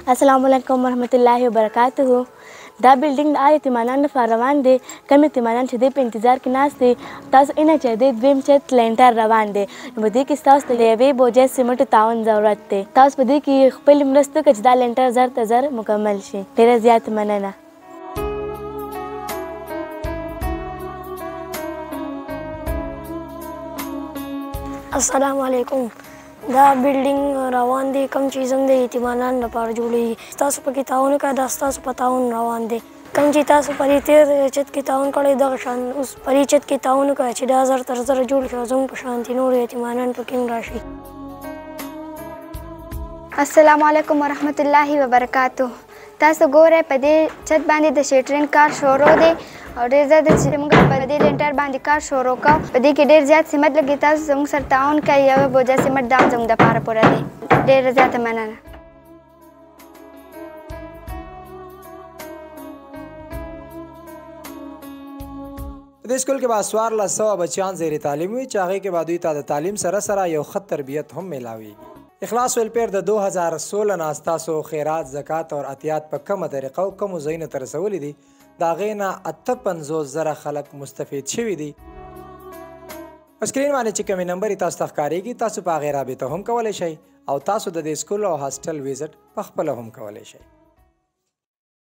अस्सलाम वालेकुम वरहमतुल्लाहि वबरकातुहू। دا بلډینګ د یتیمانانو لپاره روان دی. کم یتیمانان چې دی په انتظار کې ناست دي، تاسو اینه چې دی دویم چت لینټر روان دی، نو په دې کې ستاسو ته د یوې بوجۍ سیمنټو تعاون ضرورت دی. تاسو په دې کې خپلې مرستې وکړئ چې دا لینټر زر ته زر مکمل شي. ډېره زیاته مننه. السلام علیکم. دا بلډینګ روان دی، کوم چې زموږ د یتیمانانو لپاره جوړېږي. تاسو پکې تعاون وکړئ، دا ستاسو په تعاون روان دی. کوم چې تاسو په دې تېر چت کې تعاون کړی، دغه شان اوس په دې چت کې تعاون وکړئ چې دا زر تر زره جوړ شي او زموږ په شانتې نور یتیمانان پکې هم راشي. السلام علیکم ورحمت الله وبرکاتو. تاسو ګورئ په دې چت باندې د شیټرین کار شروع دی او ډېر زیات چې موږ په دې لینټر باندې کار شروع کړو. په دې کې ډېر زیات سمت لګي. تاسو زموږ سره تعاون کوئ، یوه بوجه سمت دا هم زموږ دپاره پوره دی. ډېره زیاته مننه. په دې سکول کې به 1400 بچیان زیر تعلیم وي چې هغې کې به دوی ته د تعلیم سره سره یو ښه تربیت هم میلاویږي. اخلاص ویلفیر د 2016 نه ستاسو خیرات، زکات او عطیات په کومه طریقه او کومو ځایونو ته رسولي دي، د هغې نه 58,000 خلک مستفید شوي دي. په سکرین باندې چې کومې نمبر تاسو ته ښکارېږي، تاسو په هغې رابطه هم کولی شئ او تاسو د دې سکول او هاسټل ویزټ په خپله هم کولی شئ.